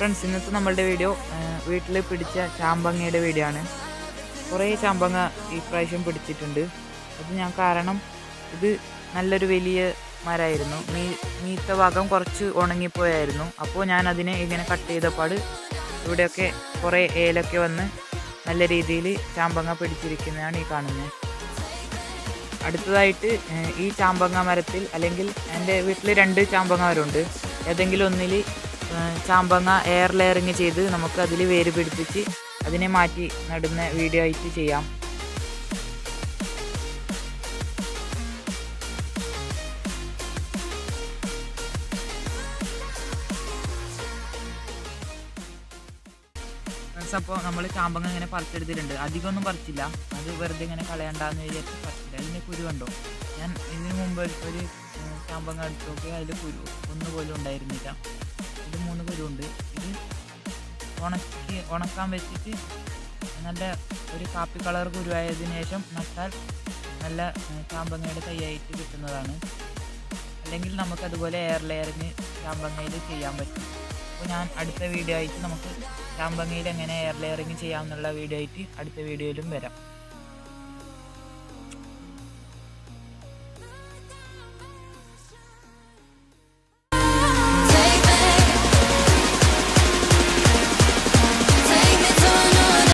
Friends, ഇന്നത്തെ നമ്മളുടെ video വീട്ടിൽ പിടിച്ച ചാമ്പങ്ങയുടെ വീഡിയോ ആണ്. കുറേ ചാമ്പങ്ങ ഈ പ്രാവശ്യം പിടിച്ചിട്ടുണ്ട്. അത് ഞാൻ കാരണം ഇത് നല്ലൊരു വലിയ മരമായിരുന്നു. മീത്ത ഭാഗം കുറച്ച് ഉണങ്ങിപ്പോയായിരുന്നു. അപ്പോൾ ഞാൻ അതിനെ ഇങ്ങനെ കട്ട് ചെയ്തപാട് ഇവിടെയൊക്കെ കുറേ ഏലൊക്കെ വന്ന് നല്ല രീതിയിൽ ചാമ്പങ്ങ പിടിച്ചിരിക്കുന്നതാണ് ഈ കാണുന്നത്. അടുത്തതായിട്ട് ഈ ചാമ്പങ്ങ മരത്തിൽ, അല്ലെങ്കിൽ എൻ്റെ വീട്ടിൽ 2 ചാമ്പങ്ങ മരമുണ്ട്. ഏതെങ്കിലും ഒന്നിൽ ചാമ്പങ്ങ എയർ ലെയറിങ് ചെയ്ത് നമുക്ക് അതിൽ വേര് പിടിപ്പിച്ച് അതിനെ മാറ്റി നടുന്ന വീഡിയോ ആയിട്ട് ചെയ്യാം. അപ്പോൾ നമ്മൾ ചാമ്പങ്ങ ഇങ്ങനെ പറിച്ചെടുത്തിട്ടുണ്ട്. അധികമൊന്നും പറിച്ചില്ല, അത് വെറുതെ ഇങ്ങനെ കളയണ്ടെന്ന് വിചാരിച്ച് പറിച്ചില്ല. അതിൻ്റെ കുരു കണ്ടോ? ഞാൻ ഇതിന് മുമ്പ് ഒരു ചാമ്പങ്ങ എടുത്ത് നോക്കി, അതിൽ കുരു ഒന്നുപോലും ഉണ്ടായിരുന്നില്ല. ഇത് 3 കുരുണ്ട്. ഇത് ഉണക്കാൻ വെച്ചിട്ട് നല്ല ഒരു കാപ്പി കളർ കുരുവായതിനു ശേഷം നട്ടാൽ നല്ല ചാമ്പങ്ങയുടെ തൈയായിട്ട് കിട്ടുന്നതാണ്. അല്ലെങ്കിൽ നമുക്കതുപോലെ എയർ ലെയറിന് ചാമ്പങ്ങയിൽ ചെയ്യാൻ പറ്റും. അപ്പോൾ ഞാൻ അടുത്ത വീഡിയോ ആയിട്ട് നമുക്ക് ചാമ്പങ്ങയിൽ എങ്ങനെ എയർ ലെയറിങ് ചെയ്യാമെന്നുള്ള വീഡിയോ ആയിട്ട് അടുത്ത വീഡിയോയിലും വരാം.